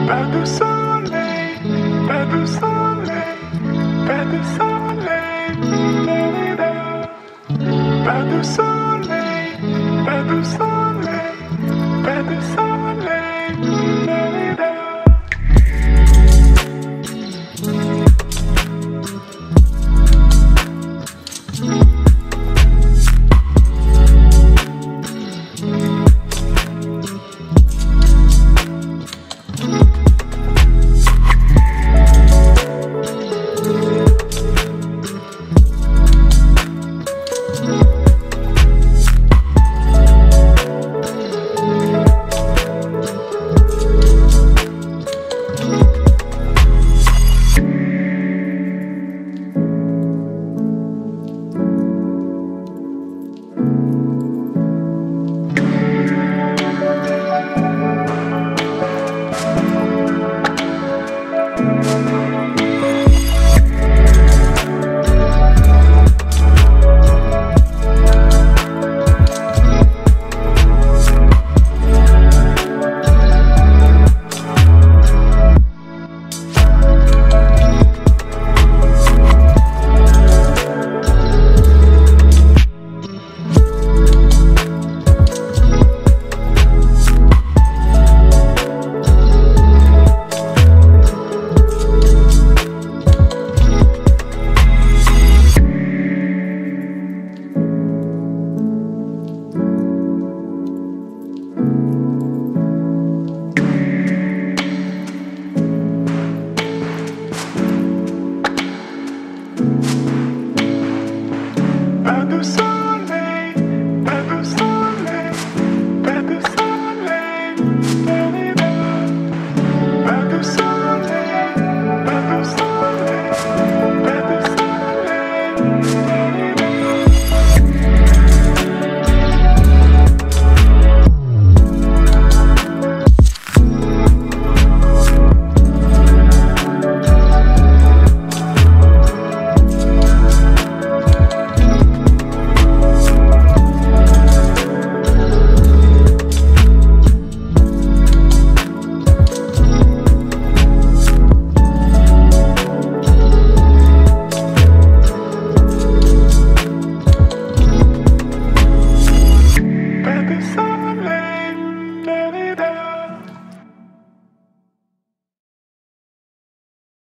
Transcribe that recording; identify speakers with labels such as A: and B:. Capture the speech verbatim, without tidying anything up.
A: Pas de soleil, pas de soleil, pas de soleil, pas de soleil, pas de soleil, pas de soleil. Pas de soleil, pas de soleil, pas de soleil, pas de soleil.